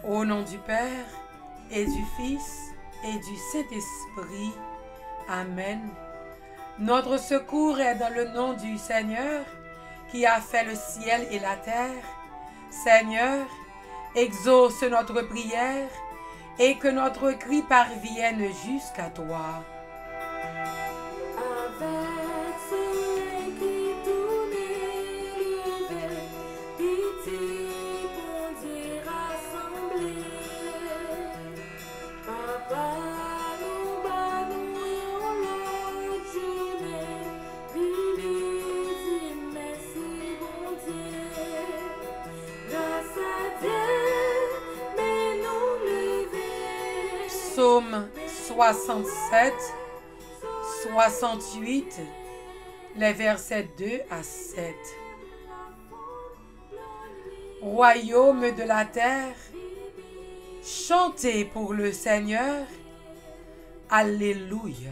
Au nom du Père, et du Fils, et du Saint-Esprit. Amen. Notre secours est dans le nom du Seigneur, qui a fait le ciel et la terre. Seigneur, exauce notre prière, et que notre cri parvienne jusqu'à toi. Psaume 67, 68, les versets 2 à 7. Royaume de la terre, chantez pour le Seigneur. Alléluia.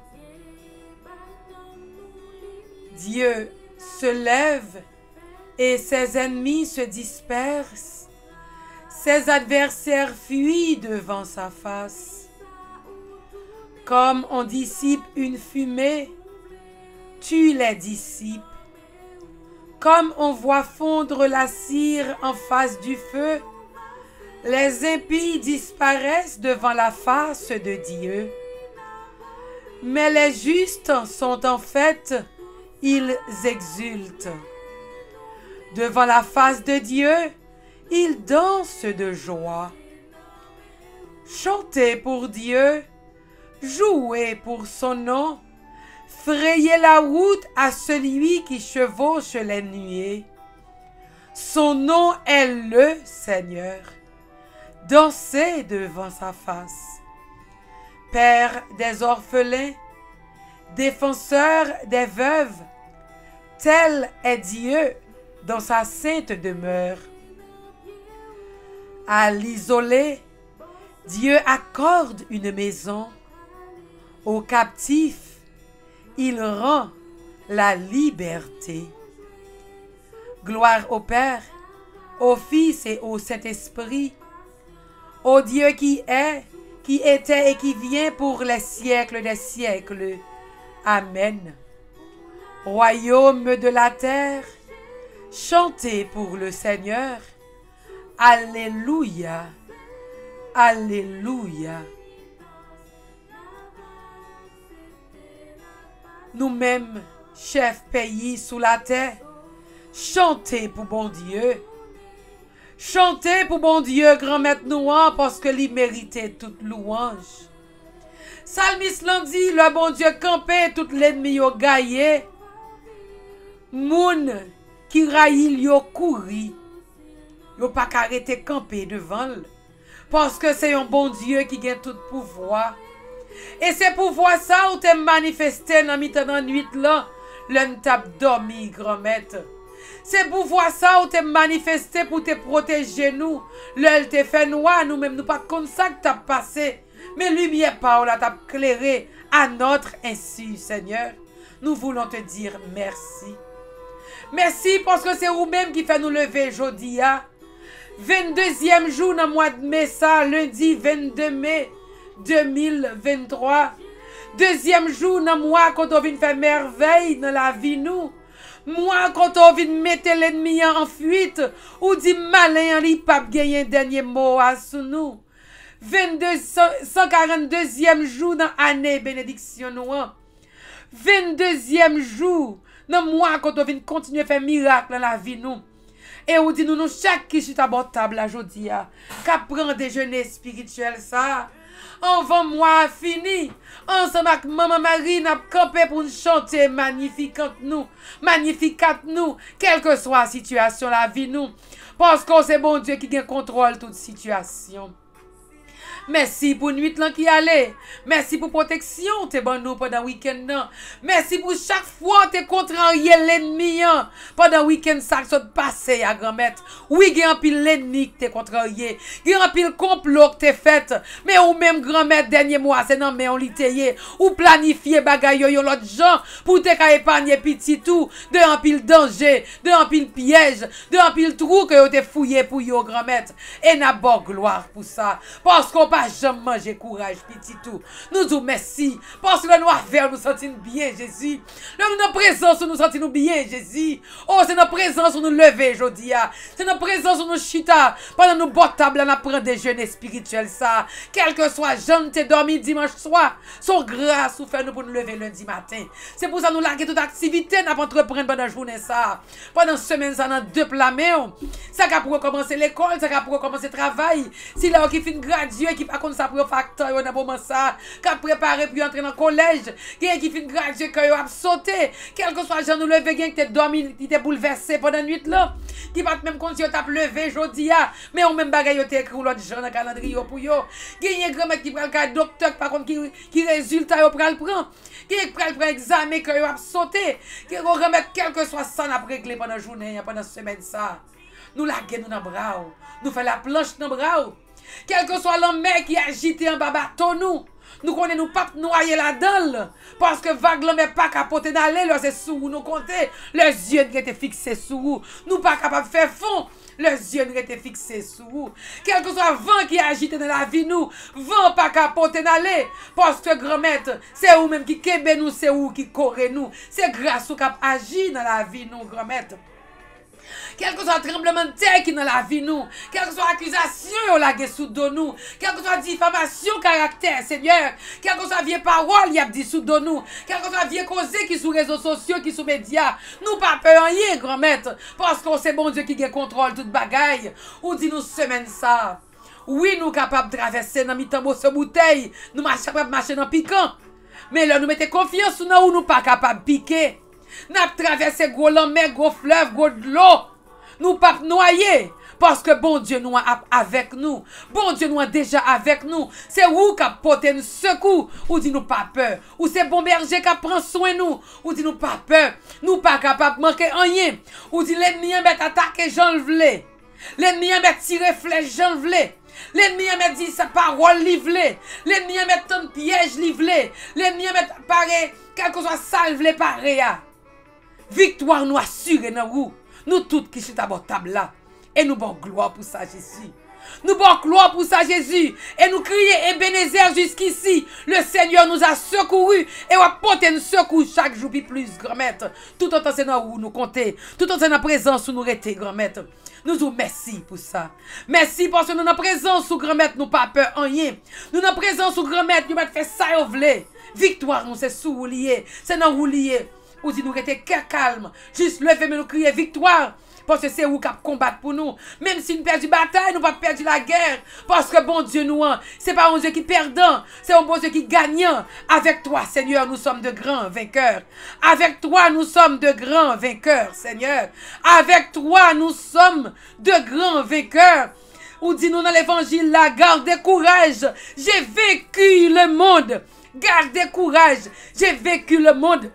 Dieu se lève et ses ennemis se dispersent. Ses adversaires fuient devant sa face. Comme on dissipe une fumée, tu les dissipes. Comme on voit fondre la cire en face du feu, les impies disparaissent devant la face de Dieu. Mais les justes sont en fête, ils exultent. Devant la face de Dieu, ils dansent de joie. Chantez pour Dieu, jouez pour son nom, frayez la route à celui qui chevauche les nuées. Son nom est le Seigneur. Dansez devant sa face. Père des orphelins, défenseur des veuves, tel est Dieu dans sa sainte demeure. À l'isolé, Dieu accorde une maison. Aux captifs, il rend la liberté. Gloire au Père, au Fils et au Saint-Esprit, au Dieu qui est, qui était et qui vient pour les siècles des siècles. Amen. Royaume de la terre, chantez pour le Seigneur. Alléluia. Alléluia. Nous-mêmes, chefs pays sous la terre, chantez pour bon Dieu. Chantez pour bon Dieu, grand maître Nouan, parce que lui méritait toute louange. Salmis l'en dit, le bon Dieu campé, tout l'ennemi au gaillé. Moun qui raïl yo couri. Yo pas arrêté camper devant lui. Parce que c'est un bon Dieu qui gagne tout pouvoir. Et c'est pouvoir ça où t'es manifesté dans mi-temps nuit là, l'un tape dormi, grand maître. C'est pouvoir ça où t'es manifesté pour te protéger nous. L'œil te fait noir, nous-mêmes, nous pas comme ça que t'as passé. Mais lumière parole t'a éclairé à notre insu, Seigneur. Nous voulons te dire merci. Merci parce que c'est vous-même qui fait nous lever aujourd'hui. 22e jour dans le mois de mai, ça, lundi 22 mai 2023. Deuxième jour dans le mois quand on vient faire merveille dans la vie nous. Moi quand on vient mettre l'ennemi en fuite ou dit malin li pas gagner dernier mot à sous nous. 142e jour dans année bénédiction nous. 22e jour dans le mois quand on vient continuer faire miracle dans la vie nous. Et on dit nous chaque qui est à bord table aujourd'hui qu'à prendre déjeuner spirituel ça. Avant moi fini. Ensemble avec maman Marie n'a campé pour nous chanter magnificat nous, quelle que soit la situation la vie nous. Parce que c'est bon Dieu qui a contrôle toute situation. Merci pour nuit là qui allait. Merci pour protection t'es bon nous pendant week-end là. Merci pour chaque fois t'es contrarié l'ennemi pendant week-end ça qui s'est passé à grand-mère. Oui, il y a un pile l'ennemi qui t'es contrarié. Il y a un pile complot que t'es fait. Mais ou même grand-mère dernier mois c'est non mais on l'itayé ou planifier bagaille yo l'autre gens pour te ka épargner petit tout de un pile danger, de un pile piège, de un pile trou que yo te fouillé pour yo grand-mère. Et n'a bon gloire pour ça parce qu'on pas jamais manger courage petit tout. Nous disons merci parce que le noir vert nous sentons bien Jésus. Notre présence nous sentons bien Jésus. Oh c'est notre présence où nous lever aujourd'hui. C'est notre présence où nous chita pendant nous bottable on apprend des jeûnes spirituels ça. Quel que soit jeune t'es dormi dimanche soir, son grâce ou fait nous pour nous lever lundi matin. C'est pour ça nous larguer toute activité n'a pas entreprendre pendant journée ça. Pendant semaine ça dans deux plamés. Ça qu'a pour commencer l'école, ça qu'a pour commencer le travail. Si là qui fin graduer qui pas comme ça pour facteur on a moment ça, qu'a préparé pour entrer dans le collège, qui fin graduer que a sauté. Quel que soit jeune nous lever qui t'es dormi, qui t'es bouleversé pendant nuit là, qui pas même quand tu t'a levé jodi a, mais on même bagaille t'es écrit l'autre genre dans calendrier pour yo. Gagner grand-mère qui prend le docteur par contre qui résultat yo pral prend. Qui prend examen que yo a sauté. Qui remettre quel que soit ça n'a réglé pendant journée, pendant semaine ça. Nous laguer nous dans bras, nous fait la planche dans bras. Quel que soit l'homme qui agité en bas bateau nous connaissons nous pas noyer là-dedans parce que vague l'homme pas capoter d'aller là c'est sous nous compter les yeux qui étaient fixés sous nous pas capable faire fond les yeux qui étaient fixés sous quel que soit vent qui agite dans la vie nous vent pas capoter d'aller parce que grand-mère c'est vous même qui kebe nous c'est vous qui correz nous c'est grâce au cap agit dans la vie nous grand-mère. Quel que soit tremblement de terre qui dans la vie nous, quelle que soit accusation ou la sous de nous, quelle que soit diffamation caractère Seigneur, quelle que soit vieille parole y a dit sous de nous, quelle que soit vieille cause qui sur réseaux sociaux qui sur médias, nous pas peur rien grand-mère parce qu'on c'est bon Dieu qui a contrôle toute bagaille. Ou dit nous semaine ça. Oui, nous capables de traverser dans mi-temps ce bouteille, nous capables de marcher dans piquant. Mais là nous mettez confiance nous ou nous pas capables de piquer. Nous traversé gros mer, gros fleuve, gros de l'eau. Nous pas noyer parce que bon Dieu nous avec nous. Bon Dieu nous déjà avec nous. C'est vous qui portez nous secours. Ou dit nous pas peur. Ou c'est bon berger qui prend soin de nous. Ou dit nous pas peur. Nous pas capable de manquer rien. Ou dit l'ennemi met attaquer Jean le vlé. L'ennemi met tirer flèche Jean le vlé. L'ennemi met dit sa parole livrée. L'ennemi met ton piège livré. L'ennemi met pareil quelque chose ça livré pareil. Victoire nous assurée dans vous. Nous toutes qui sommes à votre table là. Et nous bon gloire pour ça, Jésus. Nous bon gloire pour ça, Jésus. Et nous crions Ebenezer jusqu'ici. Le Seigneur nous a secourus. Et on va porter nous secours chaque jour plus, grand-mère. Tout en temps, c'est dans où nous compter. Tout en temps, c'est dans la présence où nous rester, grand-mère. Nous vous merci pour ça. Merci parce que nous dans la présence où grand-mère nous pas peur en rien. Nous dans la présence où grand-mère nous fait ça au vlé. Victoire, nous c'est sous vous lié. C'est dans vous lié. Ou si nous restons calme, juste lever mais nous crier victoire. Parce que c'est vous qui combattre pour nous. Même si nous perdons la bataille, nous pas perdu la guerre. Parce que bon Dieu nous, c'est pas un Dieu qui perdant, c'est un bon Dieu qui gagnant. Avec toi, Seigneur, nous sommes de grands vainqueurs. Avec toi, nous sommes de grands vainqueurs, Seigneur. Avec toi, nous sommes de grands vainqueurs. Ou dit-nous dans l'évangile là, gardez courage. J'ai vécu le monde. Gardez courage. J'ai vécu le monde.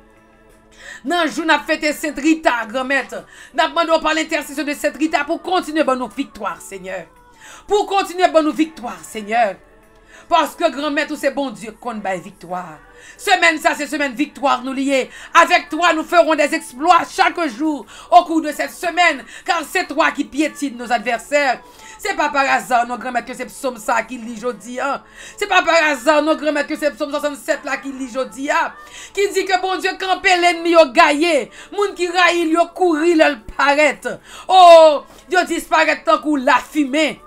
Dans le jour, nous avons fêté Sainte Rita, grand-mère. Nous avons demandé par l'intercession de Sainte Rita pour continuer nos victoires, Seigneur. Pour continuer nos victoires, Seigneur. Parce que grand-mère, tout c'est bon Dieu qu'on bat victoire. Semaine, ça, c'est semaine victoire, nous liés. Avec toi, nous ferons des exploits chaque jour au cours de cette semaine. Car c'est toi qui piétine nos adversaires. C'est pas par hasard, nos grand-mère, que c'est psaume ça qui lit aujourd'hui. Hein? C'est pas par hasard, nos grand-mère, que c'est psaume 67 là qui lit aujourd'hui. Hein? Qui dit que bon Dieu campe l'ennemi au gaillé. Moun qui raïl, yo courir, le paraît. Oh, Dieu disparaît tant que la fumée.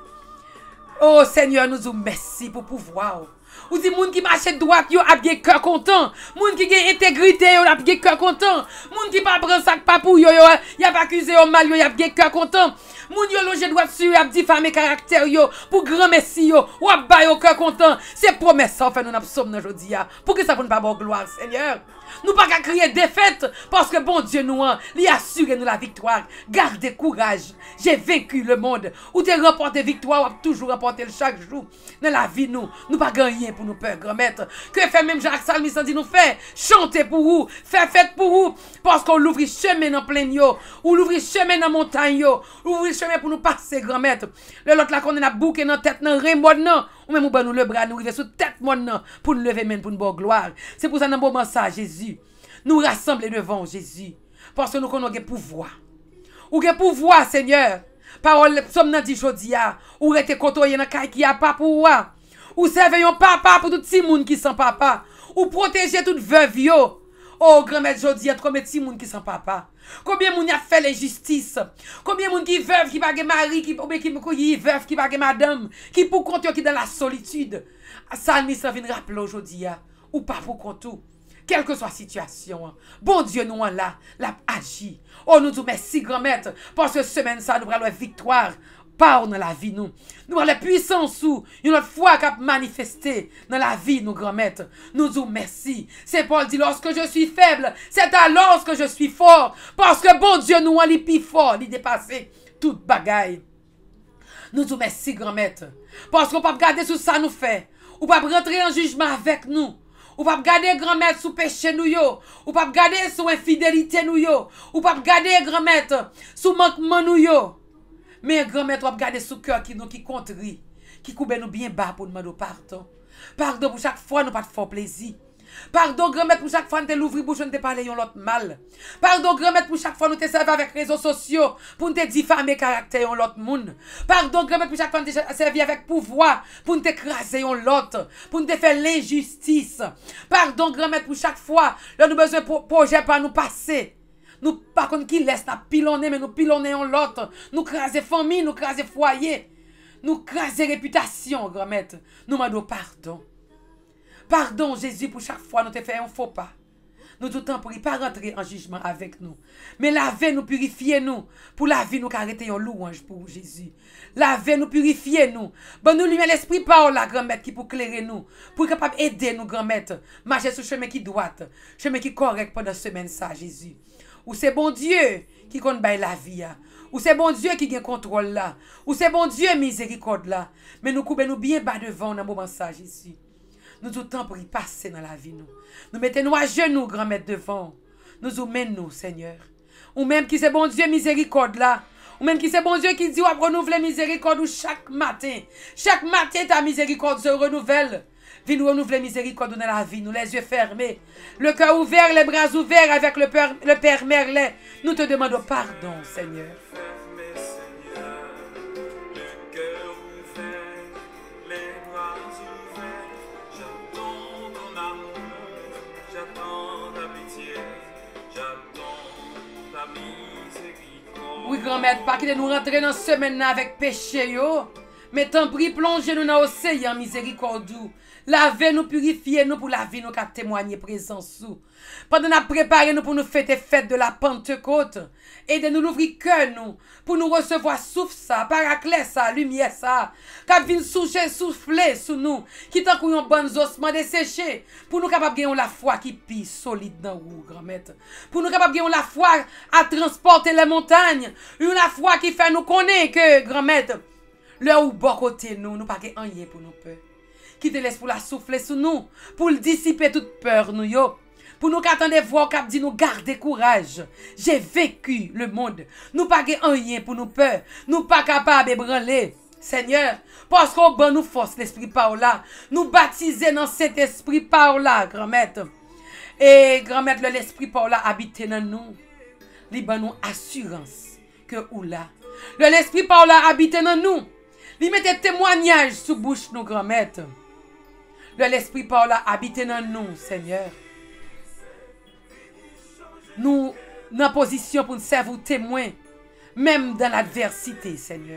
Oh Seigneur, nous vous merci pour pouvoir. Ou dit moun qui marche droite, yo a bien cœur content. Moun qui a intégrité, yo a bien cœur content. Moun qui pas prend sac pas pour yo, y a pas accusé au mal, yo a bien cœur content. Moun yo loge droite sur yo a diffamé caractère yo pour grand messie yo, ou a ba yo cœur content. C'est promesse ça fait nous n'a psaume aujourd'hui. Pour que ça pour ne pas bon gloire, Seigneur. Nous pas qu'à crier défaite parce que bon Dieu nous a assuré nous la victoire. Gardez courage. J'ai vaincu le monde. Ou t'es remporté victoire ou toujours remporté chaque jour. Dans la vie nous pas gagner pour nous peur grand-mère. Que fait même Jacques Salmis dit nous fait chanter pour vous, faire fête pour vous parce qu'on l'ouvre chemin dans plein yo, ou l'ouvre chemin dans montagne yo, ouvre chemin pour nous passer grand-mère. Le l'autre là qu'on a bouqué dans tête dans remode non, ou même nous le bras nous river sous tête monde non pour nous lever même pour nous bonne gloire. C'est pour ça dans moment ça Jésus nous rassembler devant Jésus parce que nous connaissons le pouvoir. Ou le pouvoir Seigneur. Parole somme nan di jodia ou rete kotoye nan kay ki a pas pour wa. Ou serve yon papa pour tout ti moun qui sans papa. Ou protéger toute veuve yo. Oh grand-mère jodia combien ti moun qui sans papa. Combien moun a fait l'injustice. Combien moun qui veuve qui pas gen mari qui veuve qui pas gen madame qui pour compte qui dans la solitude. Salmis ça vient rappeler aujourd'hui ou pas pour compte. Quelle que soit la situation, bon Dieu nous là, l'a agi. Oh nous disons merci grand-mère, parce que semaine ça nous avons la victoire par dans la vie nous. Nous avons la puissance ou une autre fois qu'a manifesté dans la vie nous grand-mère. Nous disons merci. C'est Paul dit lorsque je suis faible, c'est alors que je suis fort, parce que bon Dieu nous a les plus fort, il dépassé toute bagaille. Nous disons merci grand-mère, parce qu'on peut pas regarder sur ça nous fait, ou pas rentrer en jugement avec nous. Ou pas regarder grand-mère sous péché nous yo. Ou pas regarder sous infidélité nous yo. Ou pas regarder grand-mère sous manquement nous yo. Mais grand-mère tu vas regarder sous cœur qui nous qui contrit, qui coupe nous bien bas pour demander pardon. Pardon pour chaque fois nous pas de fort plaisir. Pardon grand-mère pour chaque fois nous te l'ouvrir bouche nous te parler yon l'autre mal. Pardon grand-mère pour chaque fois nous te servi avec réseaux sociaux pour nous te diffamer caractère yon l'autre monde. Pardon grand-mère pour chaque fois nous te servi avec pouvoir pour nous te craser yon l'autre, pour nous te faire l'injustice. Pardon grand-mère pour chaque fois là nous besoin projet par nous passer. Nous par contre qui laisse n'a pilonner mais nous pilonner yon l'autre, nous craser famille, nous craser foyer, nous craser réputation grand-mère. Nous demandons pardon. Pardon Jésus pour chaque fois nous te fait un faux pas. Nous tout le temps prie pas rentrer en jugement avec nous. Mais lavez nous, purifiez nous. Pour laver nous arrêter un louange pour Jésus. Lavez nous, purifiez nous. Bon nous lui met l'esprit par la grand-mère qui pour clairer nous. Pour capable aider nous grand-mère. Marcher sur le chemin qui droit. Chemin qui correct pendant semaine ça Jésus. Ou c'est bon Dieu qui compte bailler la vie. Ou c'est bon Dieu qui gagne contrôle là. Ou c'est bon Dieu miséricorde là. Mais nous coupons nous bien bas devant dans moment ça Jésus. Nous tout le temps pour y passer dans la vie nous. Nous mettons-nous à genoux, grand-mère devant. Nous emmènons, Seigneur. Ou même qui c'est bon Dieu miséricorde là. Ou même qui c'est bon Dieu qui dit, on va renouveler miséricorde chaque matin. Chaque matin, ta miséricorde se renouvelle. Viens nous renouveler miséricorde dans la vie, nous les yeux fermés. Le cœur ouvert, les bras ouverts avec le Père Merlin. Nous te demandons pardon, Seigneur. Oui, grand-mère, pas qu'il nous rentrer dans ce semaine avec péché, yo. Mais tant pis, plongez-nous dans l'océan miséricorde. Lavez-nous, purifiez-nous pour la vie, nous qu'à témoigner présence sous. Pendant nous préparer nous pour nous fêter fête de la Pentecôte. Aidez-nous l'ouvrir cœur nous, pour nous recevoir souffle ça, paraclet ça, lumière ça. Qu'à venir souffler sous nous, qui tant qu'on yon bonnes ossements desséchés, pour nous capables de gagner la foi qui pisse solide dans vous, grand-mère. Pour nous capables de gagner la foi à transporter les montagnes, une foi qui fait nous connaître que, grand-mère, là où bon côté nous, nous pas rien pour nous peur. Qui te laisse pour la souffler sous nous, pour le dissiper toute peur nous yo. Pour nous qu'attendez voir cap dit nous garder courage. J'ai vécu le monde. Nous pas rien pour nous peur. Nous pas capable de branler. Seigneur, parce qu'on bon nous force l'esprit par là. Nous baptiser dans cet esprit par là, grand-mère. Et grand-mère, l'esprit par là habite dans nous. Il ban nous assurance que ou là. L'esprit par là habite dans nous. Il mette témoignage sous bouche nous, grand-mère. L'esprit par là habite dans nous, Seigneur. Nous, dans position pour nous servir témoin, même dans l'adversité, Seigneur.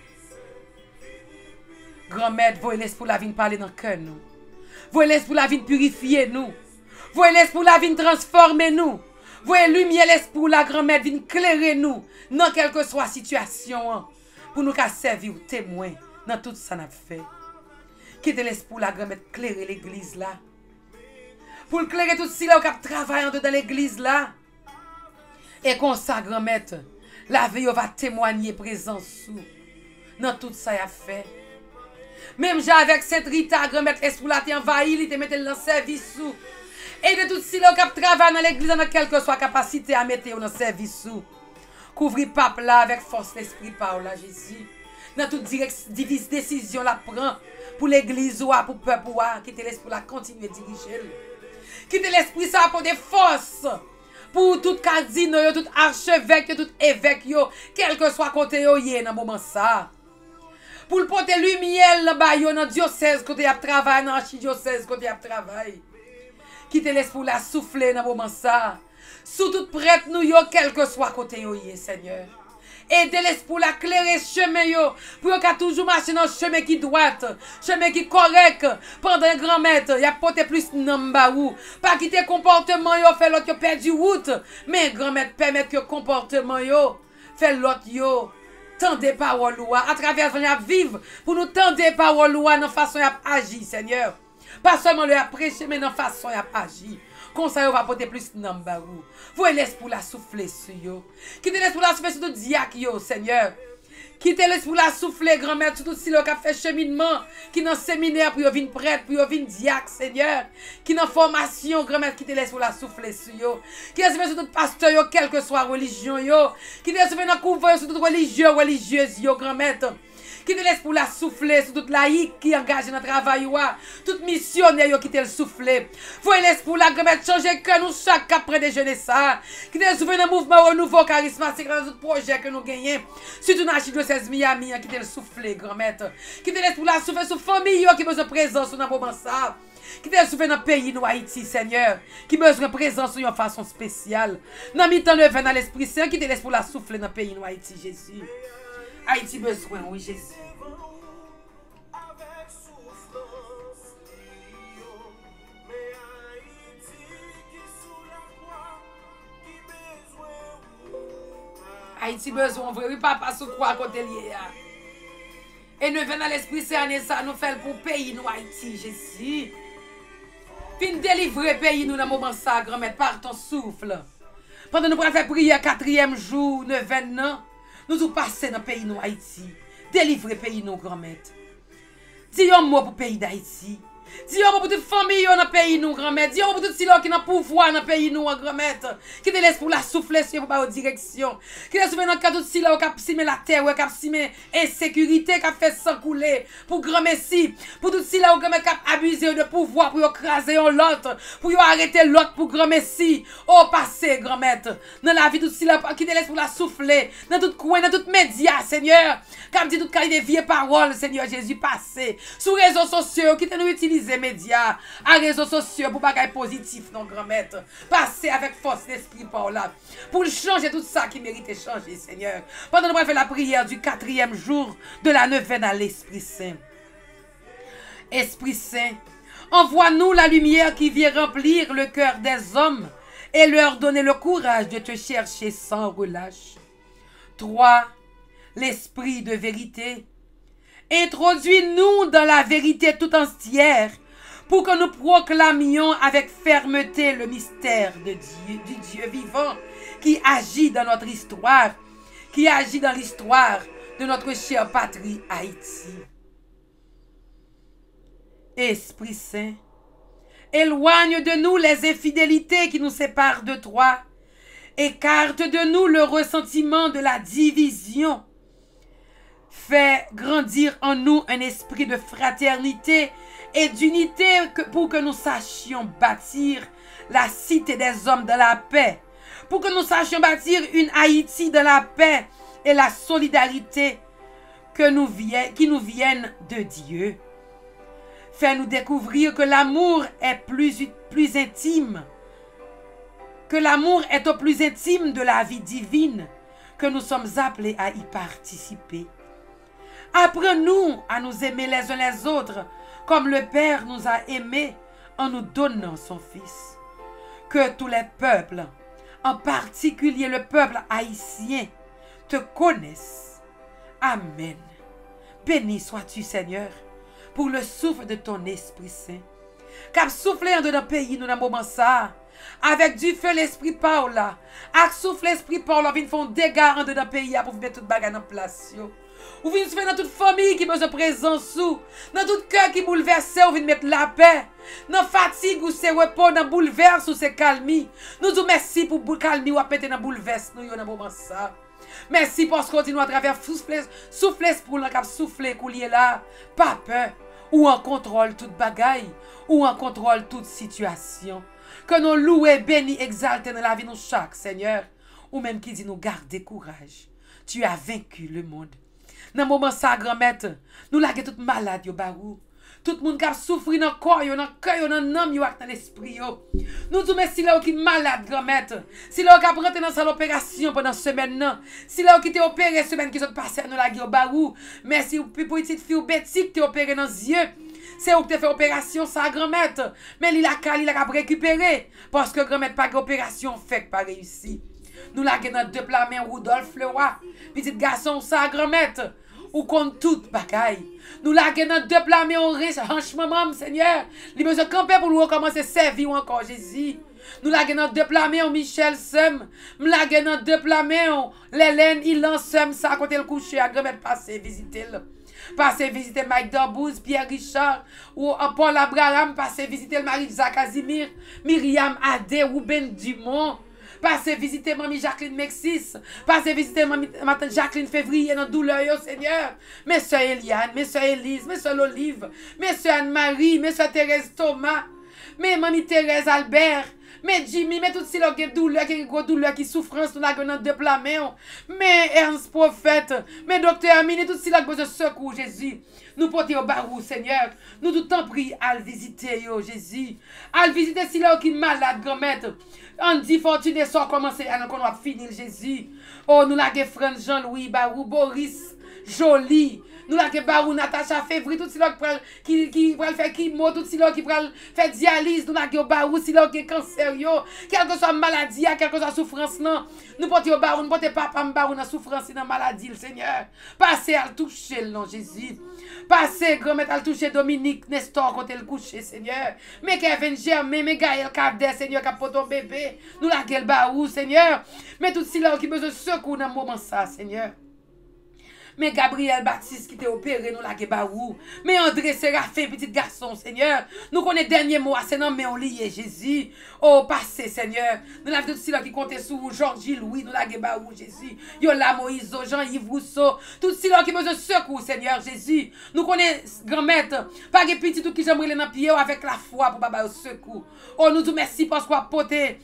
Grand-mère, voyez l'esprit la vie parler dans le cœur, nous. Voyez l'esprit la vie purifier nous. Voyez l'esprit la vie transformer nous. Voyez lumière l'esprit la grand-mère vient éclairer nous dans quelle que soit la situation pour nous servir témoin dans tout ça n'a fait. Quittez l'esprit la grand-mère éclairer l'église là. Pour éclairer tout si là qui travaille dans l'église là. Et qu'on ça grand-mère, la vie va témoigner présence sous dans tout ça y a fait. Même j'ai avec cette Rita grand-mère l'esprit là envahi, il te mettre dans service sous. Et de tout si là qui travaille dans l'église dans quelle que soit capacité à mettre dans service sous. Couvrir pape là avec force l'esprit par là Jésus. Dans toute décision la prend pour l'église ou pour le peuple ou quitter l'esprit là continuer diriger. Quitter l'esprit ça pour des forces. Pour tout casino, tout archevêque, tout évêque, quel que soit côté yo dans moment ça. Pour le porter lumière dans le diocèse côté a travail, dans l'archidiocèse côté a travail. Quittez l'esprit la souffler dans moment ça. Sous tout prêtre nous yo, quel que soit côté yo Seigneur. Aidez l'esprit la clairer chemin yo pour yo toujours marcher dans chemin qui droit, chemin qui correct pendant un grand maître, y a porté plus namba ou pas quitter comportement yo fait l'autre yo perdu route, mais grand maître permettre que comportement yo fait l'autre yo tendez parole loi à travers venir vivre pour nous tendez parole loi dans façon y a agir Seigneur. Pas seulement le prêcher mais dans façon y a agir. Comme ça, on va porter plus de namba. Vous l'esprit la souffler sur yo. Quittez l'esprit la souffler sur tout diacre yo, Seigneur. Quittez l'esprit la souffler, grand-mère, sur tout si l'on a fait cheminement, qui dans séminaire pour venir prêtre, pour venir diacre, Seigneur. Qui dans formation, grand-mère, quittez l'esprit la souffler sur yo. Qui l'esprit sur tout pasteur yo, quelle que soit religion yo. Quittez l'esprit dans couvert sur tout religieux, religieuse yo, grand-mère. Qui te laisse pour la souffler sur toute laïque qui engage dans le travail, toute missionnaire qui te le souffler. Vous laisse pour la grand-mère changer que nous chaque après déjeuner ça. Qui te laisse dans le mouvement au nouveau charismatique dans tout projet que nous gagnons. Surtout dans l'archidiocèse Miami qui te le souffler, grand-mère. Qui te laisse pour la souffler sur famille qui besoin de présence dans le moment ça. Qui te laisse souffler dans le pays nous Haïti, Seigneur. Qui besoin de présence de façon spéciale. Dans le temps le dans l'Esprit Saint qui te laisse pour la souffler dans le pays nous Haïti, Jésus. Haïti besoin, oui, Jésus. Haïti besoin, oui, papa, sous quoi à côté lié. Et nous venons dans l'esprit, c'est ça, nous faisons pour pays, nous, Haïti, Jésus. Fin délivrer pays, nous, dans le moment ça, grand-mère, par ton souffle. Pendant nous faire prier 4e jour, 9e an, nous nous passons dans le pays, nous, Haïti. Délivrer pays, nous, grand-mère. Dis un mot pour le pays d'Haïti. Dis un mot pour toute famille dans le pays, nous, grand-mère. Dis un mot pour tout silence qui n'a pouvoir dans le pays, nous, grand-mère. Qui te laisse pour la souffler sur la direction. Qui te laisse dans le cas de silence qui a simé la terre, qui a simé insécurité, qui a fait sang couler. Pour grand-mère, pour tout silence qui a abusé de pouvoir, pour écraser l'autre, pour arrêter l'autre, pour grand-mère, au passé, grand-mère. Dans la vie de tout silence qui te laisse pour la souffler. Dans tout coin, dans tout média, Seigneur. Comme dit toute qualité de vieille parole, Seigneur Jésus, passé. Sur les réseaux sociaux, qui te nous utilise les médias, à réseaux sociaux pour bagaille positif, non grand-mère. Passez avec force d'esprit par là. Pour changer tout ça qui mérite de changer, Seigneur. Pendant nous faire la prière du 4e jour de la 9e à l'Esprit Saint. Esprit Saint, envoie-nous la lumière qui vient remplir le cœur des hommes et leur donner le courage de te chercher sans relâche. 3. L'esprit de vérité. Introduis-nous dans la vérité tout entière pour que nous proclamions avec fermeté le mystère de Dieu, du Dieu vivant qui agit dans notre histoire, qui agit dans l'histoire de notre chère patrie Haïti. Esprit Saint, éloigne de nous les infidélités qui nous séparent de toi. Écarte de nous le ressentiment de la division. Fais grandir en nous un esprit de fraternité et d'unité pour que nous sachions bâtir la cité des hommes de la paix. Pour que nous sachions bâtir une Haïti de la paix et la solidarité qui nous viennent de Dieu. Fais-nous découvrir que l'amour est plus intime. Que l'amour est au plus intime de la vie divine. Que nous sommes appelés à y participer. Apprends-nous à nous aimer les uns les autres, comme le Père nous a aimés en nous donnant son Fils. Que tous les peuples, en particulier le peuple haïtien, te connaissent. Amen. Béni sois-tu, Seigneur, pour le souffle de ton Esprit Saint. Cap souffler en dedans pays nous dans moment ça. Avec du feu l'esprit Paul là. Avec souffle l'esprit Paul, on vient faire dégâts en dedans pays pour mettre toute bagarre en place yo. Ou vient faire dans toute famille qui besoin présence sous, dans tout cœur qui bouleversé, ou vient mettre la paix. Dans fatigue ou c'est repos, dans bouleverse ou c'est calmi. Nous disons merci pour calmi ou à péter dans bouleverse nous dans moment ça. Merci parce qu'on continue à travers souffler pour le cap souffler coulier là, pas peur ou en contrôle toute bagaille ou en contrôle toute situation. Que nous louer, bénis, exalter dans la vie nous chaque Seigneur, ou même qui dit nous garder courage. Tu as vaincu le monde. Dans le moment ça, grand-mère, nous laguons tout malade, yo barou. Tout le monde qui a souffert dans le corps, dans le cœur, dans l'âme, dans l'esprit. Nous disons merci là qui est malade, grand-mère. Si là qui a rentré dans cette opération pendant cette semaine, si là qui t'a opéré cette semaine qui sont passées, nous laguons barou. Merci pour une petite fille ou Betty qui t'a opéré dans les yeux. C'est où tu as fait opération, ça, grand-mère. Mais il a récupéré. Parce que grand-mère pas d'opération fait pas réussi. Nous l'avons dans deux plats mains, Rudolph le roi. Petit garçon, ça, grand-mère. Ou contre toute bagaille. Nous l'avons dans deux plats mains, riche, franchement, Seigneur. Il besoin de camper pour nous recommencer à servir encore, Jésus. Nous l'avons dans deux plats mains, Michel Sem. Nous l'avons dans deux plats mains, Lélène, il lance Sem, ça, à côté le coucher, à grand-mère passer, visiter le. Passez visiter Mike Darbouze, Pierre Richard, ou Paul Abraham, passez visiter Marie-Lisa Casimir, Myriam Adé, Ruben Dumont, passez visiter Mamie Jacqueline Mexis, passez visiter Mamie Jacqueline Février dans douleur, Seigneur, mes soeurs Eliane, mes soeurs Élise, mes soeurs L'Olive, mes soeurs Anne-Marie, mes soeurs Thérèse Thomas, mes Mamie Thérèse Albert, mais Jimmy, mais tout si là qui douleur, qui souffrance, nous l'avons dans deux plats, mais Ernst Prophète, mais docteur Amine, tout si là qui besoin de secours, Jésus. Nous portons au barou, Seigneur. Nous tout temps prie à le visiter, yo, Jésus. À le visiter si là qui est malade, grand-mère. Andy Fortuné sort commencer, alors qu'on va finir, Jésus. Oh, nous l'avons frère Jean-Louis, Barou, Boris, Jolie. Nous l'avons Barou, Natacha Février, tout si là qui va faire chimo, tout si là qui va faire dialyse. Nous l'avons Barou, si là qui est cancer, yo. Quelle que soit maladie, quelle que soit souffrance, non. Nous portons au barou, nous portons papa Barou dans souffrance, dans maladie, le Seigneur. Passez à le toucher, le nom Jésus. Passez, grand-mère, à le toucher Dominique, Nestor, quand elle couche, Seigneur. Mais Kevin Germain, mais Gaël Cadet, Seigneur, qui a pour ton bébé. Nous l'avons barou, Seigneur. Mais tout si là qui besoin de secours dans le moment, ça, Seigneur. Mais Gabriel Baptiste qui t'a opéré, nous l'avons barou. Mais André Séraphin, petit garçon, Seigneur. Nous connaissons dernier mot, c'est non, mais on lié Jésus. Oh, passez, Seigneur. Nous l'avons tout là qui comptait sur Georgie Louis, nous l'avons barou, Jésus. Yola Moïse, Jean-Yves Rousseau. Tout là qui besoin de secours, Seigneur, Jésus. Nous connaissons grand-mère. Pas de petit tout qui j'aimerais dans pied avec la foi pour baba au secours. Oh, nous disons merci parce qu'on a porté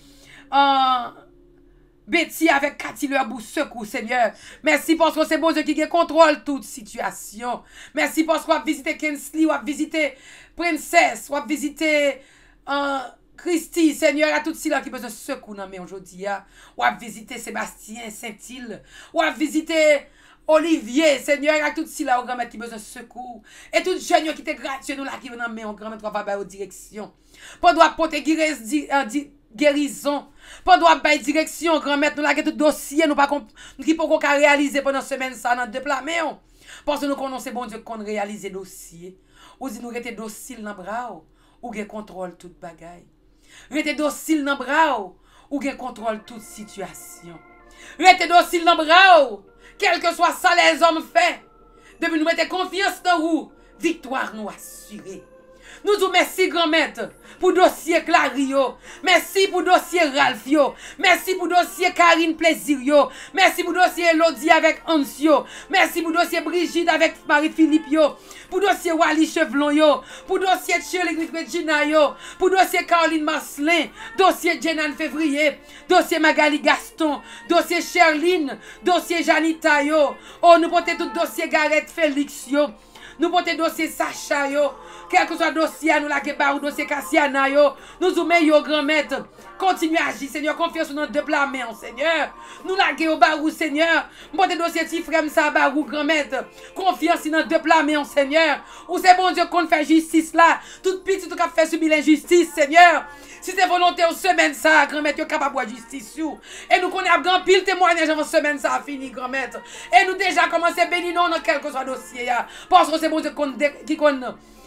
Betty avec Cathy leur bout secours, Seigneur. Merci parce que c'est bon Dieu qui contrôle toute situation. Merci parce qu'on a visité Kensley, on a visité Princesse, on a visité Christy, Seigneur, à tout ceux qui besoin de secours dans aujourd'hui. On a visité Sébastien, Saint-Île, on a visité Olivier, Seigneur, à tout ceux là qui besoin de secours. Et tout jeune qui était gratuit, nous là qui venons mais on grand mettre va aux direction. Pour doit porter guérison. Pendant la direction, grand-mère, nous avons tout dossier, nous qui pouvons réaliser pendant semaine ça dans deux plats, mais parce que nous connaissons bon Dieu qu'on réalise dossier. Ou si nous restons docile dans bras ou qu'on contrôle toute bagaille. Restez docile dans bras ou qu'on contrôle toute situation. Restez docile dans bras quel que soit ça les hommes fait. Depuis nous mettons confiance dans vous, victoire nous assurée. Nous vous merci grand-mère pour dossier Clario. Merci pour dossier Ralphio. Merci pour dossier Karine Plaisirio. Merci pour dossier Elodie avec Ansio. Merci pour dossier Brigitte avec Marie-Philippe yo. Pour dossier Wally Chevelon yo. Pour dossier Shirley Regina yo. Pour dossier Caroline Marcelin. Dossier Jenan Février. Dossier Magali Gaston. Dossier Sherline. Dossier Janita yo. Oh nous portons tout dossier Gareth Félix yo. Nous portons dossier Sacha yo. Quel que soit dossier, nous la ou dossier Cassiana yo. Nous ou meilleur grand-mère. Continue à agir, Seigneur. Confiance dans notre deux main, Seigneur. Nous la au barou, Seigneur. Portez dossier Tifrem ça barou, grand-mère. Confiance dans deux main, Seigneur. Ou c'est bon Dieu qu'on fait justice là. Tout petit, tout cap fait subir l'injustice, Seigneur. Si c'est volonté en semaine ça, grand-mère, tu es capable de justice. Et nous connaissons grand pile témoignage avant semaine ça a fini, grand-mère. Et nous déjà commencé à bénir dans quel que soit dossier. Parce que c'est bon Dieu qui connaît.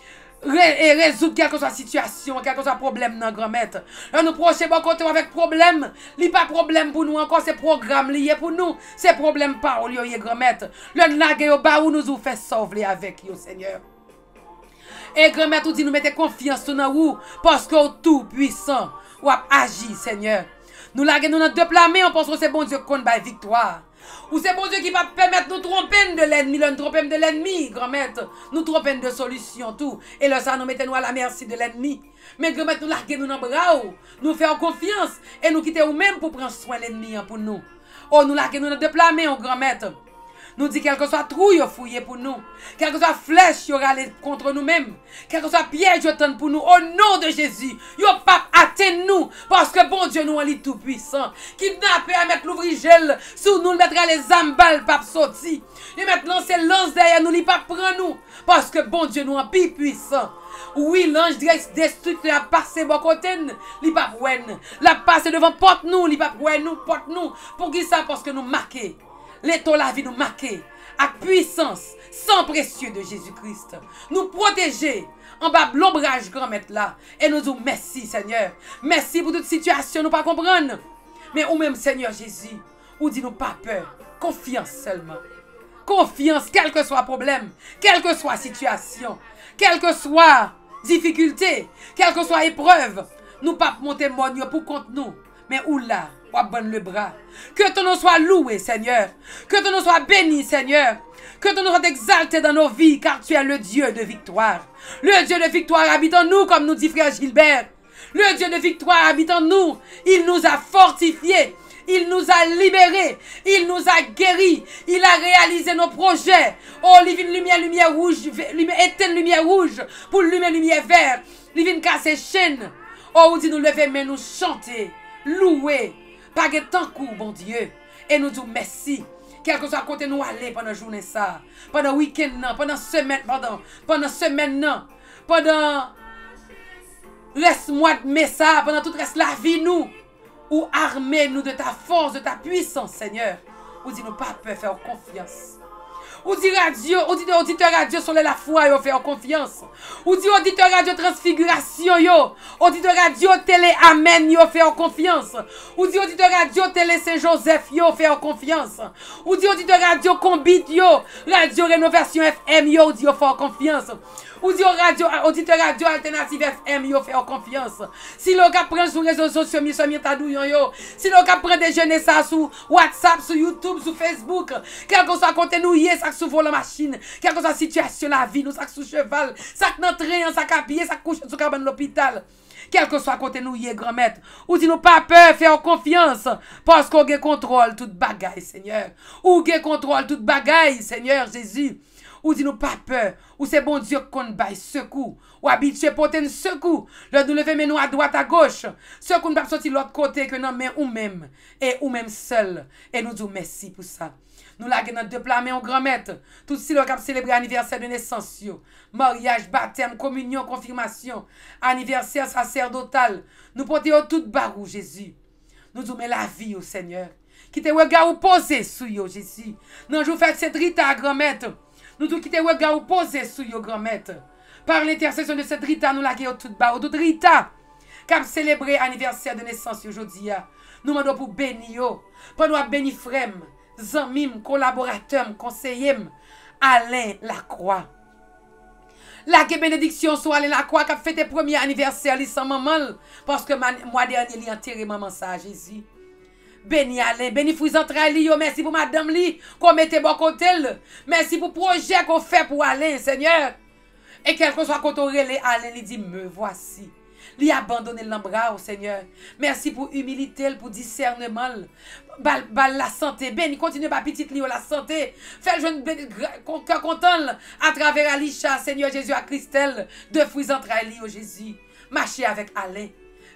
résoudre quelque soit situation, quelque soit problème dans grand-mère. Là nous prochain bon côté avec problème, li pas problème pour nous encore, c'est programme lié pour nous, c'est problème pas au lieu grand-mère. Le nagé au bas où nous ou fait sauver avec yo Seigneur. Et grand-mère tout dit nous mettez confiance dans vous parce que tout puissant ou agit Seigneur. Nous laguer nous dans deux plats mais on pense que c'est bon Dieu qu'on baille victoire. Ou c'est bon Dieu qui va permettre nous tromper de l'ennemi, nous tromper de l'ennemi, grand-mère. Nous tromper de solutions, tout. Et là, ça nous mettons à la merci de l'ennemi. Mais grand-mère, nous larguer nous dans le bras, nous faire confiance et nous quitter nous-mêmes pour prendre soin de l'ennemi pour nous. Oh, nous larguer nous dans deux plats mais grand-mère. Nous dit quel que soit trou yo fouillé pour nous, quel que soit flèche yo râlé contre nous-mêmes, quel que soit piège yo tente pour nous, au nom de Jésus, yo pas atteindre nous, parce que bon Dieu nous en lit tout puissant, kidnapper à mettre l'ouvrigel sous nous, mettre les âmes balles pas sorti, et mettre lancer lance derrière nous, li pas prend nous, parce que bon Dieu nous en pi puissant. Oui, l'ange destructeur a passé bon côté, li pas prenne, la passe devant porte nous, li pas prenne nous, porte nous, pour qui ça, parce que nous marquer. L'étau la vie nous marquer avec puissance sans précieux de Jésus-Christ. Nous protéger en bas de l'ombrage grand-mère là. Et nous disons merci Seigneur. Merci pour toute situation nous pas comprendre. Mais ou même Seigneur Jésus, ou dit nous pas peur. Confiance seulement. Confiance quel que soit problème, quelle que soit situation, quelle que soit difficulté, quelle que soit épreuve. Nous pas monter monio pour contre nous. Mais ou là, ou bonne le bras. Que ton nom soit loué, Seigneur. Que ton nom soit béni, Seigneur. Que ton nom soit exalté dans nos vies, car tu es le Dieu de victoire. Le Dieu de victoire habite en nous, comme nous dit frère Gilbert. Le Dieu de victoire habite en nous. Il nous a fortifiés. Il nous a libérés. Il nous a guéris. Il a réalisé nos projets. Oh, livine lumière rouge. Éteindre lumière rouge. Pour lumière vert. Livine casser chaîne. Oh, on dit nous lever, mais nous chanter. Louer, pas de temps court, bon Dieu. Et nous disons merci. Quel que soit côté nous aller pendant la journée ça, pendant le week-end, pendant semaine, pendant semaine, pendant reste mois de mai ça, pendant tout reste la vie nous, ou armer nous de ta force, de ta puissance, Seigneur. Ou dit nous pas peur, faire confiance. Ou dit radio, ou dit auditeur radio sur la foi, yo faire confiance. Ou dit auditeur radio transfiguration, yo. Auditeur radio télé amen, yo faire confiance. Ou dit auditeur radio télé Saint-Joseph, yo faire confiance. Ou dit auditeur radio combit, yo. Radio rénovation FM, yo, dit yo faire confiance. Ou dit auditeur radio alternative FM, yo faire confiance. Si l'on prend sur les réseaux sociaux, mi tadouyon, yo. Si l'on prend déjeuner ça sur WhatsApp, sur YouTube, sur Facebook, quel que soit côté nous, ça sous volant machine, quelle que soit situation la vie, nous ça sous cheval, ça dans train, ça habillé, ça couche sous cabane l'hôpital. Quel que soit côté nous, grand-mère, ou dit nous pas peur, faire confiance, parce qu'on a contrôle toute bagaille, Seigneur. Ou qu'on contrôle toute bagaille, Seigneur Jésus. Ou dit nous pas peur, ou c'est bon Dieu qu'on baille secours, ou habitué porter un secours, le nous lever mais nous à droite à gauche, secours nous pas sortir l'autre côté que non mais ou même, et ou même seul, et nous disons merci pour ça. Nous la dans deux plats mais en grand-mère, tout si le cap célébrer anniversaire de naissance, mariage, baptême, communion, confirmation, anniversaire sacerdotal, nous portons tout barou Jésus. Nous disons mais la vie au Seigneur, qui te regard ou poser sur yo Jésus. Non, je vous fais cette rita grand-mère. Nous tous qui te regard ou poser sur yo grand-mère. Par l'intercession de cette rita, nous la tout bas, toute rita. Cap célébrer anniversaire de naissance aujourd'hui. Nous demandons pour bénir yo. Pour nous bénir frère, zanmim, collaborateur, conseiller, Alain Lacroix. La bénédiction soit Alain Lacroix qui a fait tes premiers anniversaires sans maman. Parce que moi dernier, il a enterré maman ça, Jésus. Béni Alain, béni fous entrailles, merci pour madame li, qu'on mette bon côté. Merci pour le projet qu'on fait pour Alain, Seigneur. Et quel que soit côté Alain, il dit, me voici. Li abandonné l'embras au Seigneur. Merci pour humilité, pour discernement. Bal la santé. Béni, continue par petite li la santé. Fais jeune cœur content à travers Alisha, Seigneur Jésus à Christelle. De fruits entrailles, Jésus. Marchez avec Alain.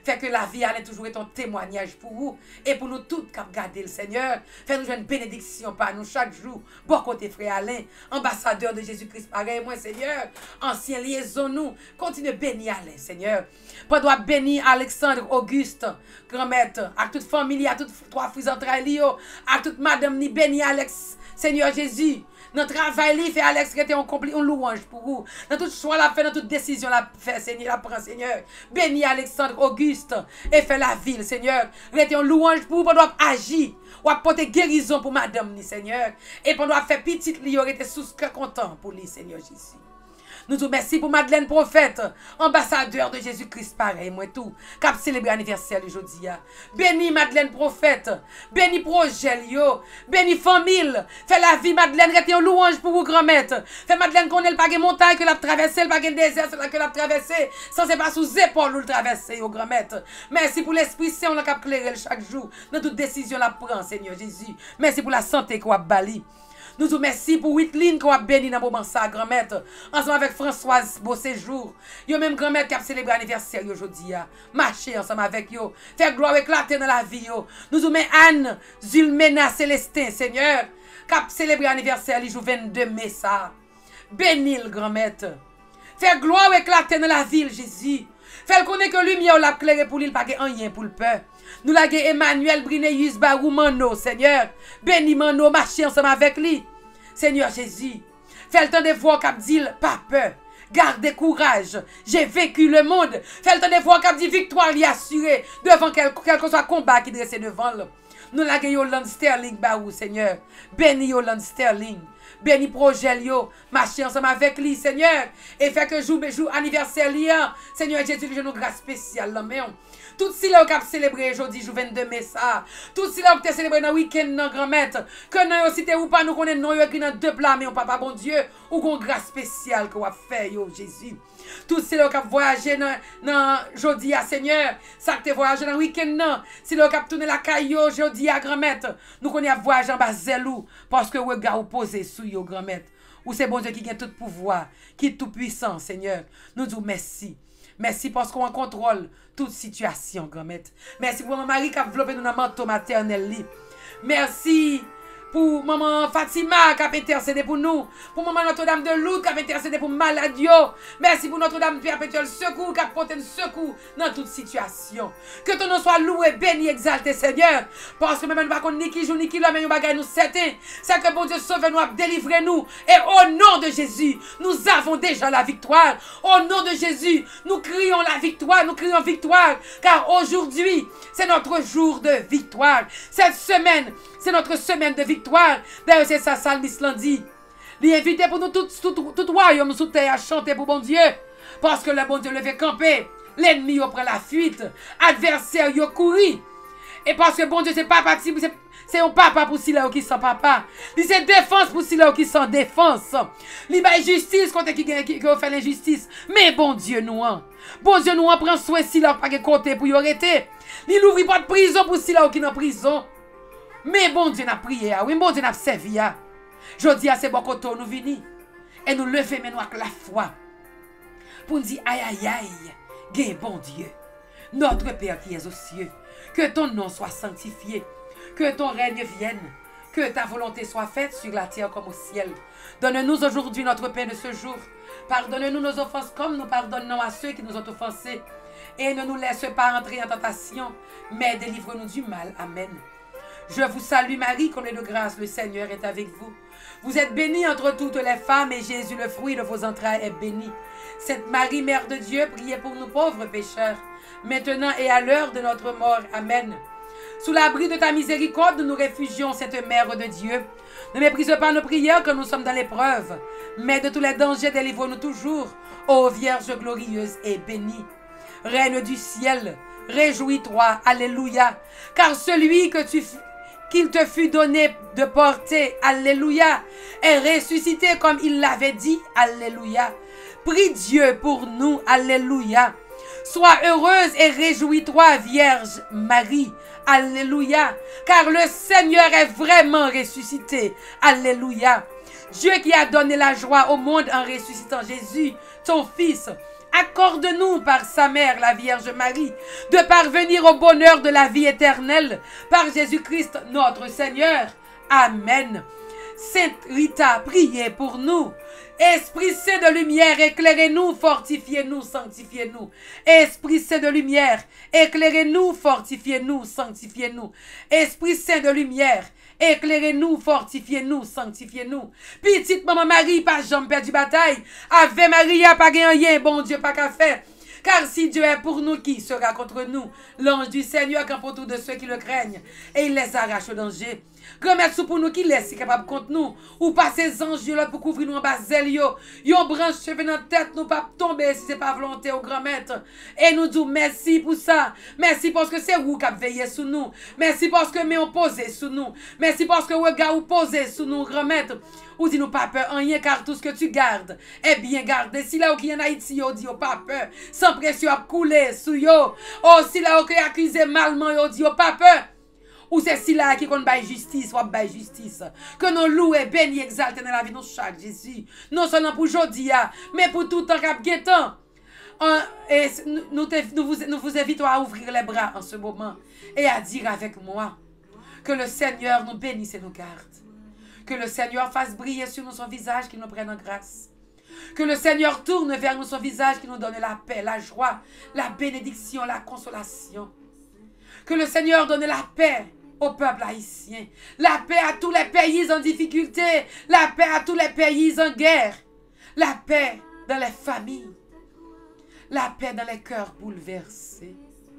Fait que la vie allait toujours être un témoignage pour vous et pour nous tous qui regardons le Seigneur. Fait nous jouer une bénédiction par nous chaque jour. Bon côté frère Alain, ambassadeur de Jésus-Christ, pareil, moi Seigneur. Ancien liaison nous. Continue bénir Alain, Seigneur. Pour doit bénir Alexandre, Auguste, grand-maître, à toute famille, à toutes trois filles entre elles, à toute madame, ni bénir Alex, Seigneur Jésus. Dans le travail, il fait Alex qui était un louange pour vous. Dans tout choix, la fait, dans toute décision, la fait, Seigneur, la prend, Seigneur. Bénis Alexandre, Auguste, et fait la ville, Seigneur. Il était un louange pour vous, pour doit agir. Ou apporter guérison pour madame, ni Seigneur. Et pour doit faire petite, il aurait été sous content pour lui, Seigneur Jésus. Nous vous remercions pour Madeleine Prophète, ambassadeur de Jésus-Christ, pareil, moi tout, qui a célébré l'anniversaire aujourd'hui. Béni Madeleine Prophète, béni projet, béni famille, fait la vie Madeleine, rete un louange pour vous, grand-mère. Fait Madeleine qu'on ait pas de montagne que l'a traversé, pas de désert que l'a traversé, sans c'est pas sous épaules ou le traverser, au grand-mère. Merci pour l'Esprit Saint, on a éclairé chaque jour, dans toute décision la prend, Seigneur Jésus. Merci pour la santé qu'on a bali. Nous vous remercions pour 8 lignes qu'on a béni dans le moment ça, grand-mère. Ensemble avec Françoise, beau séjour. Yo même grand-mère qui a célébré l'anniversaire aujourd'hui. Marcher ensemble avec yo. Faire gloire éclater dans la vie. Yo. Nous vous mettons Anne Zulmena Célestin, Seigneur, qui a célébré l'anniversaire le jour 22 mai ça. Bénis le grand-mère. Faire gloire éclater dans la ville, Jésus. Faire connaître que lumière l'a éclairé pour lui, pas rien pour le peur. Nous l'avons Emmanuel Brineus Barou Mano, Seigneur. Béni Mano, marcher ensemble avec lui. Seigneur Jésus, fais le temps de voir qu'il dit pas peur. Gardez courage. J'ai vécu le monde. Fais le temps de voir qu'il dit victoire y assurée devant quel que soit combat qui dresse devant lui. Nous l'avons Yolande Sterling Barou, Seigneur. Béni Yolande Sterling. Béni projet yo, marcher ensemble avec lui, Seigneur. Et fait que jour anniversaire liant, Seigneur Jésus, je nous grâce spéciale là même. Tout si là qui a célébré aujourd'hui, jour 22 mai ça. Tout si là qui a célébré dans le week-end, non grand-maître. Que nous cité ou pas, nous connaissons non écrit dans deux plats, mais on papa bon Dieu, ou qu'on grâce spéciale qu'on a fait yo Jésus. Tout si là qui a voyagé dans jeudi à Seigneur, ça qui a voyagé dans le week-end non. Si là qui a tourné la caillou jeudi à grand-maître, nous connaissons voyagé en bas zélou parce que regard posé sous yo grand-maître. Ou c'est bon Dieu qui a tout pouvoir, qui est tout puissant, Seigneur. Nous disons merci. Merci parce qu'on contrôle toute situation, grand-mère. Merci pour mon mari qui a développé dans le manteau maternel. Merci pour maman Fatima qui a intercédé pour nous. Pour maman Notre-Dame de Lourdes qui a intercédé pour maladie. Merci pour Notre-Dame perpétuel secours qui a porté un secours dans toute situation. Que ton nom soit loué, béni, exalté, Seigneur. Parce que même nous ne pouvons ni qui joue ni qui l'homme, mais nous bagaille nous certain. C'est que bon Dieu sauve nous, délivre nous. Et au nom de Jésus, nous avons déjà la victoire. Au nom de Jésus, nous crions la victoire, nous crions victoire. Car aujourd'hui, c'est notre jour de victoire. Cette semaine, c'est notre semaine de victoire. D'ailleurs, c'est ça, Salmis l'a dit. Il invite pour nous tout royaume sous terre à chanter pour bon Dieu. Parce que le bon Dieu le fait camper. L'ennemi prend la fuite. Adversaire yo courir. Et parce que bon Dieu, c'est pas parti, c'est un papa pour si là qui sans papa. C'est défense pour si là qui sans défense. Il y a justice contre qui fait l'injustice. Mais bon Dieu nous en. Bon Dieu nous en prend soin si là pas de côté pour y arrêter. Il ouvre pas de prison pour si là qui dans prison. Mais bon Dieu n'a prié, oui, bon Dieu n'a servi. Je dis à ces bon côté nous venons et nous lever maintenant avec la foi pour nous dire aïe aïe aïe, gain bon Dieu, notre Père qui est aux cieux, que ton nom soit sanctifié, que ton règne vienne, que ta volonté soit faite sur la terre comme au ciel. Donne-nous aujourd'hui notre pain de ce jour. Pardonne-nous nos offenses comme nous pardonnons à ceux qui nous ont offensés. Et ne nous laisse pas entrer en tentation, mais délivre-nous du mal. Amen. Je vous salue Marie, comblée de grâce, le Seigneur est avec vous. Vous êtes bénie entre toutes les femmes et Jésus, le fruit de vos entrailles, est béni. Sainte Marie, Mère de Dieu, priez pour nous pauvres pécheurs, maintenant et à l'heure de notre mort. Amen. Sous l'abri de ta miséricorde, nous nous réfugions, cette Mère de Dieu. Ne méprise pas nos prières que nous sommes dans l'épreuve, mais de tous les dangers, délivre-nous toujours, ô Vierge glorieuse et bénie. Reine du ciel, réjouis-toi, alléluia, car celui qu'il te fut donné de porter, alléluia, est ressuscité comme il l'avait dit, alléluia. Prie Dieu pour nous, alléluia. Sois heureuse et réjouis-toi, Vierge Marie, alléluia, car le Seigneur est vraiment ressuscité, alléluia. Dieu qui a donné la joie au monde en ressuscitant Jésus, ton Fils, accorde-nous par sa mère, la Vierge Marie, de parvenir au bonheur de la vie éternelle par Jésus-Christ notre Seigneur. Amen. Sainte Rita, priez pour nous. Esprit Saint de lumière, éclairez-nous, fortifiez-nous, sanctifiez-nous. Esprit Saint de lumière, éclairez-nous, fortifiez-nous, sanctifiez-nous. Esprit Saint de lumière, éclairez-nous, fortifiez-nous, sanctifiez-nous. Petite maman Marie, pas jamais perdu bataille. Ave Maria, pas gagné, bon Dieu, pas qu'à faire. Car si Dieu est pour nous, qui sera contre nous? L'ange du Seigneur campe autour de ceux qui le craignent et il les arrache au danger. Remettre sous pour nous qui laisse, si capable contre nous. Ou pas ces anges là pour couvrir nous en bas zèle yo. Yon branche cheveux dans la tête, nous pas tomber si c'est pas volonté au grand maître. Et nous disons merci pour ça. Merci parce que c'est vous qui avez veillé sur nous. Merci parce que nous posé sur nous. Merci parce que regard vous posé sur nous, grand maître. Ou dis nous pas peur, rien car tout ce que tu gardes est bien gardé. Si là où qui en Haïti, yo dit pas peur. Sans pression à couler sous yo. Oh, si là où qui accusé malement, yo dit pas peur. Ou c'est si là qui compte bail justice, ou bail justice. Que nous louons, bénis, exaltés dans la vie de chaque Jésus. Non seulement pour aujourd'hui, mais pour tout temps cap guettant. Et nous vous invitons à ouvrir les bras en ce moment et à dire avec moi que le Seigneur nous bénisse et nous garde. Que le Seigneur fasse briller sur nous son visage, qu'il nous prenne en grâce. Que le Seigneur tourne vers nous son visage, qu'il nous donne la paix, la joie, la bénédiction, la consolation. Que le Seigneur donne la paix au peuple haïtien. La paix à tous les pays en difficulté. La paix à tous les pays en guerre. La paix dans les familles. La paix dans les cœurs bouleversés.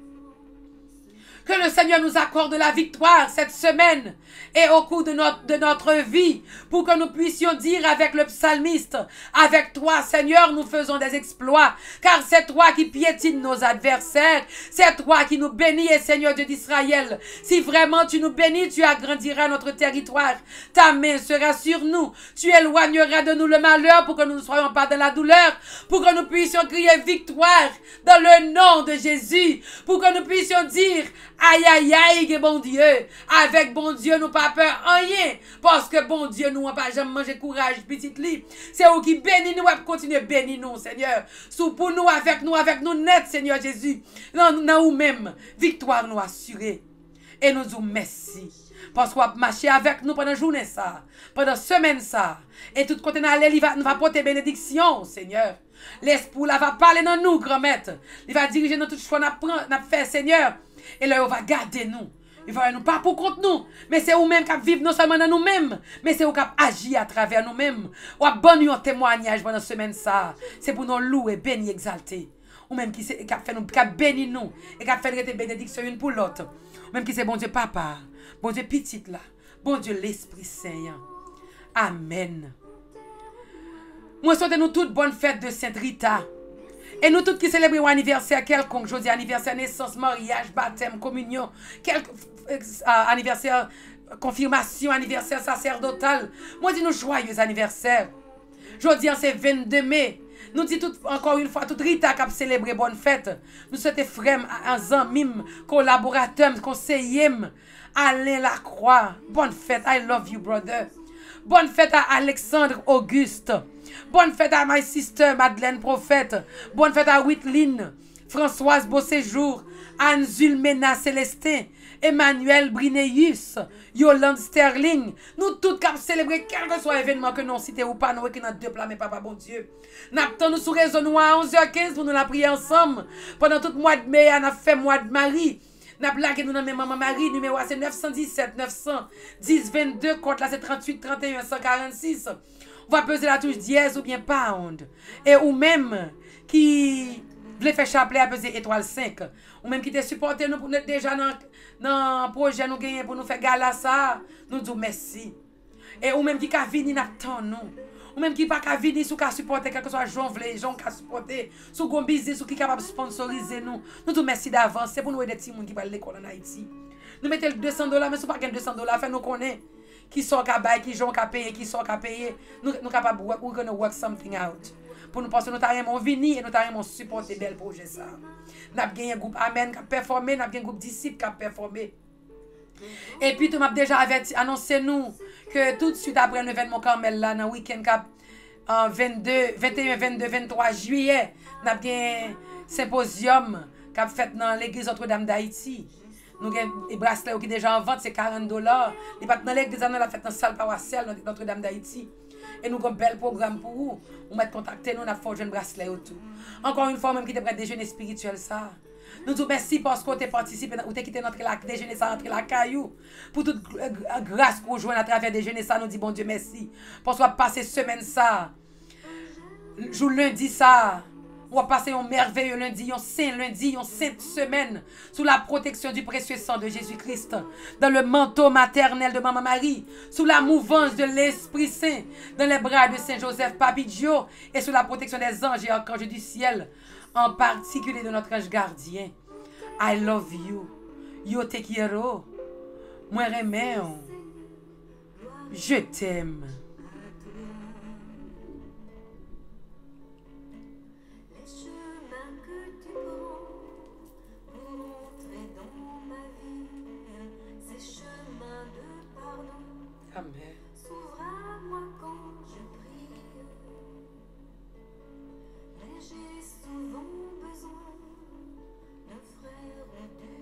Que le Seigneur nous accorde la victoire cette semaine et au cours de notre vie pour que nous puissions dire avec le psalmiste, avec toi Seigneur nous faisons des exploits car c'est toi qui piétines nos adversaires, c'est toi qui nous bénis et Seigneur Dieu d'Israël. Si vraiment tu nous bénis, tu agrandiras notre territoire, ta main sera sur nous, tu éloigneras de nous le malheur pour que nous ne soyons pas dans la douleur, pour que nous puissions crier victoire dans le nom de Jésus, pour que nous puissions dire aïe aïe aïe, bon Dieu. Avec bon Dieu, nous pas peur rien. Parce que bon Dieu, nous n'a pas jamais mangé courage, petite lit. C'est vous qui bénit nous et continuez à bénir nous, Seigneur. Sous pour nous, avec nous net, Seigneur Jésus. Dans nous-mêmes, victoire nous assurée. Et nous disons merci. Parce qu'on va marcher avec nous pendant la journée ça. Pendant la semaine ça. Et tout côté nous va porter bénédiction, Seigneur. L'Esprit là va parler dans nous, grand maître. Il va diriger dans tout choix n'a fait, Seigneur. Et là, il va garder nous. Il va nous pas pour contre nous. Mais c'est vous-même qui vivent non seulement dans nous-mêmes, mais c'est vous qui agir à travers nous-mêmes. Ou à bon un témoignage pendant la semaine ça. C'est pour nous louer, bénir, exalter. Ou même qui a béni nous. Et qui a fait des bénédictions une pour l'autre. Ou même qui c'est bon Dieu papa. Bon Dieu petite là. Bon Dieu l'Esprit Saint. Amen. Moi souhaite nous toutes bonne fête de Sainte Rita. Et nous tous qui célébrons un anniversaire quelconque, je dis anniversaire naissance, mariage, baptême, communion, anniversaire confirmation, anniversaire sacerdotal. Moi dis nous joyeux anniversaire. Je dis c'est 22 mai. Nous disons encore une fois, toute Rita qui a célébré bonne fête. Nous souhaitons frères, amis, collaborateurs, conseillers, Alain Lacroix. Bonne fête, I love you brother. Bonne fête à Alexandre Auguste. Bonne fête à my sister Madeleine Prophète. Bonne fête à Whitline, Françoise Beauséjour, Anne Zulmena Célestin, Emmanuel Brineus, Yolande Sterling. Nous toutes qui célébrer quel que soit l'événement que nous citons ou pas, nous qui nous deux plats, mais papa bon Dieu. Nous attendons sur réseau à 11h15 pour nous la prier ensemble. Pendant tout le mois de mai, on a fait mois de Marie. N'a blagué nous dans maman Marie, numéro c'est 917 910 22, compte là c'est 38 31 146. On va peser la touche dièse ou bien pound. Et ou même qui voulait faire chapelet à peser étoile 5. Ou même qui te supporté nous pour déjà dans le projet nous gagner pour nous faire gala ça, nous disons merci. Et ou même qui a vini n'attend nous. Ou même qui pas qu'à venir sous qu'à supporter quelque soit jonvler, gens qu'à supporter sous gon business sous qui capable sponsoriser nous. Nous tout merci d'avance, c'est pour nous aider petits monde qui va l'école en Haïti. Nous mettons $200 mais sous pas gain $200 fait nous connaît qui sont qu'à bailler, qui gens qu'à payer, qui sont qu'à payer. Nous capable we're gonna work something out. Pour nous penser nous t'arrêtons venir et nous t'arrêtons supporter bel projet ça. N'a gagné un groupe Amen qui a performé, n'a gagné un groupe disciples qui a performé. Et puis tu m'as déjà annoncé nous que tout de suite après l'événement Carmel là, dans le week-end en 22, 21, 22, 23 juillet, nous avons un symposium qui a fait dans l'église Notre-Dame d'Haïti. Nous avons des bracelets qui sont déjà en vente, c'est $40. Les pas dans l'église, nous avons fait dans la salle paroissiale Notre-Dame d'Haïti. Et nous avons un bel programme pour vous. Vous mettez contacter nous, on a fait un bracelet et tout. Encore une fois, même qui te prête déjeuner spirituel, ça. Nous disons merci parce que tu as participé, ou tu as quitté notre déjeuner, ça, entre la caillou. Pour toute grâce qu'on joue à travers déjeuner, ça, nous dit bon Dieu merci. Parce qu'on va passer semaine, ça. Jour lundi, ça. On va passer un merveilleux lundi, un saint lundi, une sainte semaine sous la protection du précieux sang de Jésus-Christ, dans le manteau maternel de Maman Marie, sous la mouvance de l'Esprit Saint, dans les bras de Saint Joseph Papidjo et sous la protection des anges et archanges du ciel, en particulier de notre ange gardien. I love you. Yo te quiero. Moi remets. Je t'aime. Amen. S'ouvre à moi quand je prie. Mais j'ai souvent besoin d'un frère ou deux.